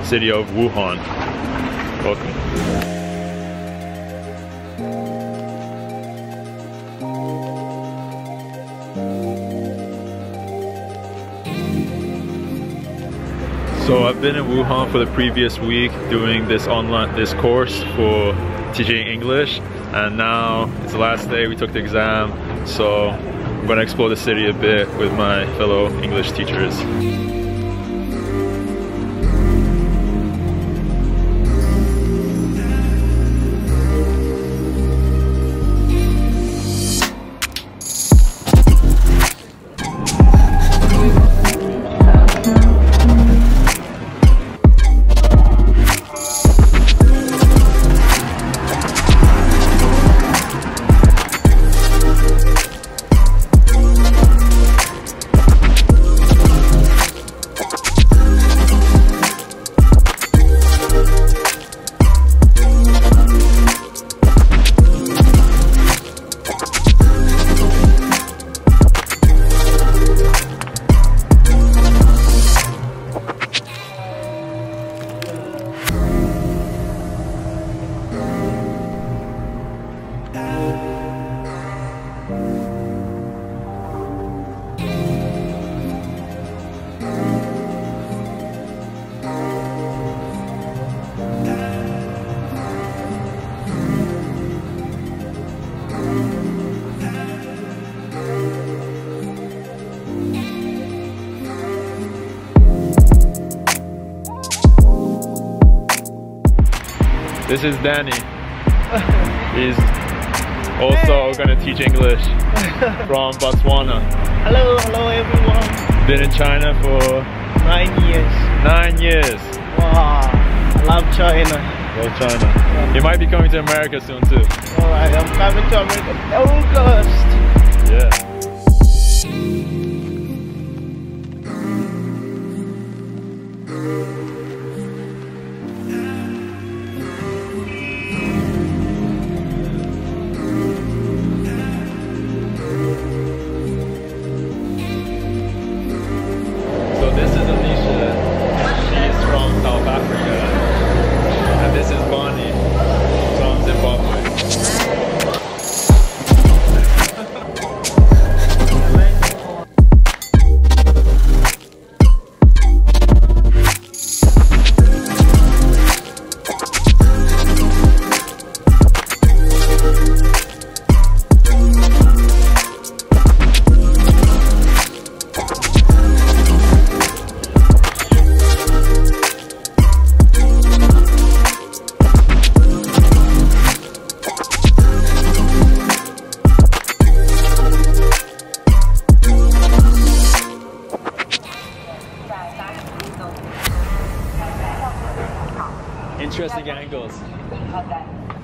city of Wuhan. Welcome. So I've been in Wuhan for the previous week doing this course for teaching English, and now it's the last day. We took the exam, so I'm going to explore the city a bit with my fellow English teachers. This is Danny. He's also going to teach English from Botswana. Hello everyone. Been in China for 9 years. 9 years. Wow, I love China. Love China. Yeah. You might be coming to America soon too. Alright, I'm coming to America in August. Yeah. Interesting angles.